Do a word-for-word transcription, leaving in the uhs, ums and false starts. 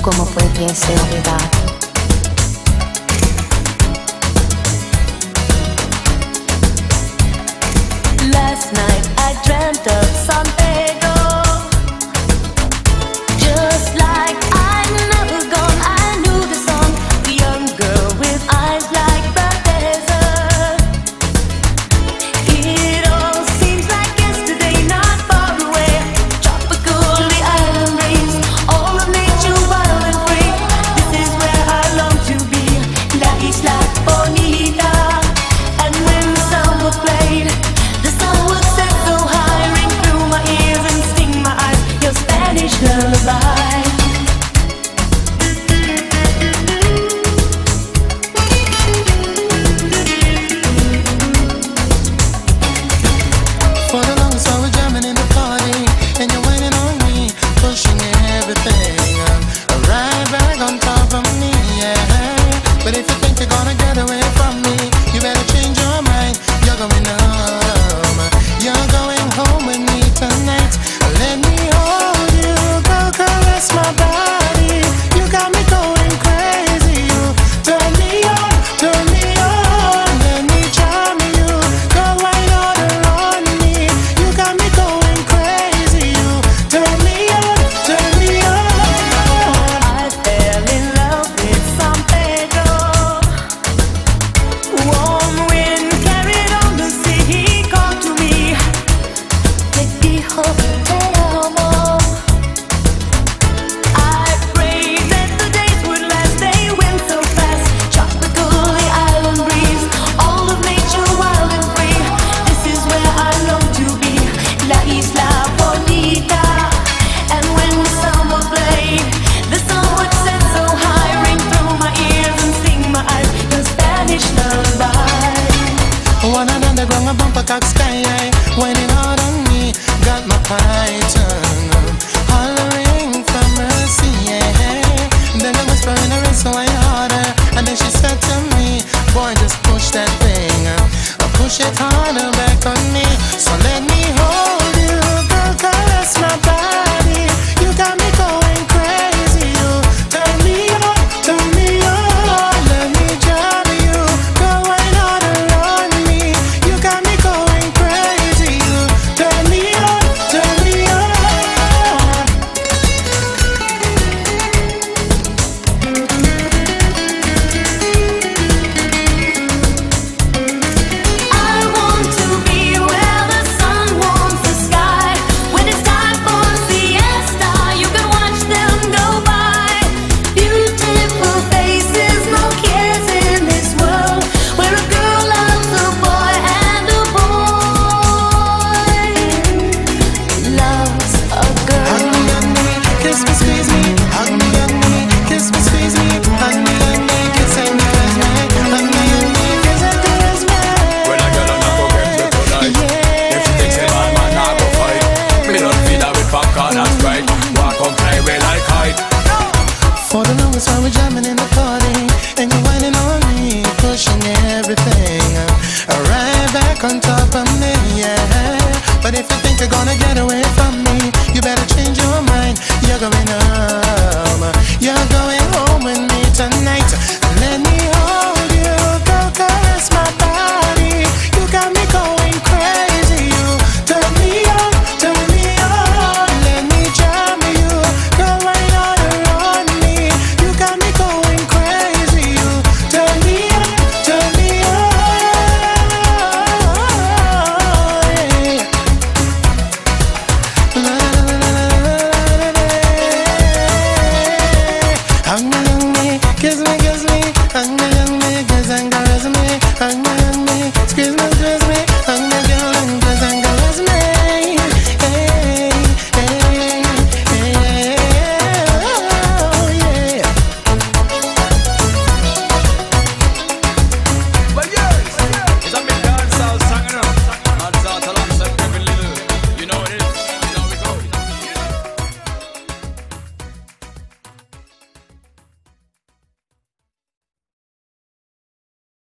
¿Cómo pudiese olvidar? Last night I dreamt of San Pedro, just like I'd never gone. I knew the song, the young girl with eyes like the desert. It all seems like yesterday, not far away. Tropical, the island breeze, all of nature wild and free. This is where I long to be, La Isla Bonita. And when the sound was played, the sun would set so high, ring through my ears and sting my eyes, your Spanish lullaby. For the longest while we're jamming in the party, and you're waiting on me, pushing everything uh, right back on top of me, yeah. But if you think you're gonna get away from me, you better change your mind. You're going home, you're going home with me tonight. Let me hold you, go caress my body. You got me going crazy. You turn me on, turn me on. Let me charm you, go right on around me. You got me going crazy. You turn me on, turn me on. I fell in love with San Pedro. Warm wind carried on the sea. He called to me, me dijo te amo. I prayed that the days would last. They went so fast. Tropical, the island breeze, all of nature wild and free. This is where I long to be, La Isla Bonita. And when the sound was played, the sun would set so high, ring through my ears and sting my eyes, the Spanish lullaby. One and underground, a bumper cock sky high, whining hard on me, got my python hollering for mercy, yeah. Then I whisper in her ear, so I harder, and then she said to me, boy, just push that thing, uh, push it harder back on me. So let me hold you, girl, caress my body. You got me going crazy. You turn me on, turn me on. Let me drive you, go right on around me. You got me going crazy. You turn me on, turn me on. I want to be where the sun warms the sky. When it's time for siesta, you can watch them go by. Beautiful faces, no cares in this world, where a girl loves a boy and a boy loves a Hug girl. me, hug me, kiss me, squeeze me. Hug me, hug me, kiss me, squeeze me. Hug me, hug me, kiss and caress me. Hug me, hug me, kiss and caress me. When I get on, I go get you tonight. If she thinks say bad man, I go fight. Me don't feed her with popcorn and Sprite. Walk on play way like kite. For the longest while we're jamming in the party, and you're whining on me, pushing everything uh, right back on top of me, yeah. But if you think you're gonna get away from me, you better change your mind. You're going home, you're going home with me tonight.